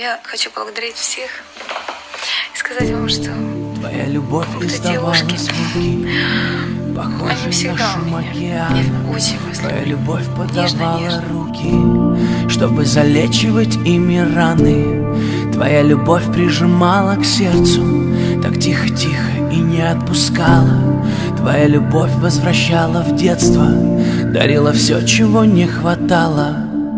Я хочу поблагодарить всех и сказать вам, что твоя любовь издавала звуки, похожие на шум океана. Твоя любовь подавала руки, чтобы залечивать ими раны. Твоя любовь прижимала к сердцу так тихо-тихо и не отпускала. Твоя любовь возвращала в детство, дарила все, чего не хватало.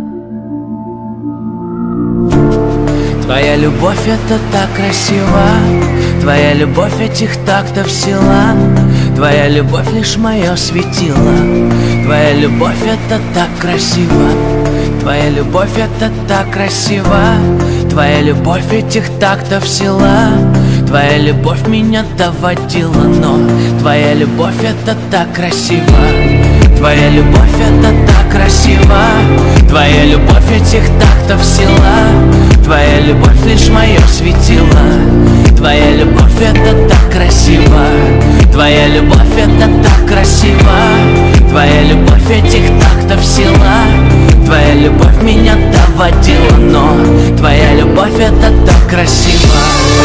Твоя любовь — это так красиво, твоя любовь этих тактов сила. Твоя любовь лишь мое светило, твоя любовь — это так красиво. Твоя любовь — это так красиво, твоя любовь этих тактов сила. Твоя любовь меня доводила, но твоя любовь — это так красиво. Твоя любовь — это так красиво, твоя любовь этих тактов сила. Твоя любовь лишь мое светило, твоя любовь — это так красиво. Твоя любовь — это так красиво, твоя любовь этих тактов сила. Твоя любовь меня доводила, но твоя любовь — это так красиво.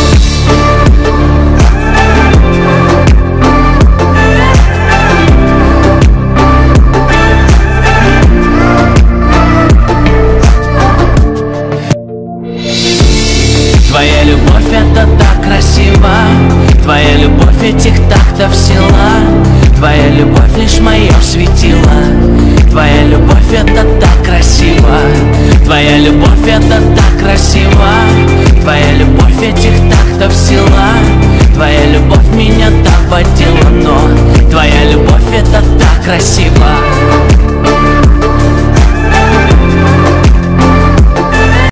Твоя любовь — это так красиво, твоя любовь этих тактов сила. Твоя любовь лишь мое светило, твоя любовь — это так красиво. Твоя любовь — это так красиво, твоя любовь этих тактов сила. Твоя любовь меня доводила, но твоя любовь — это так красиво.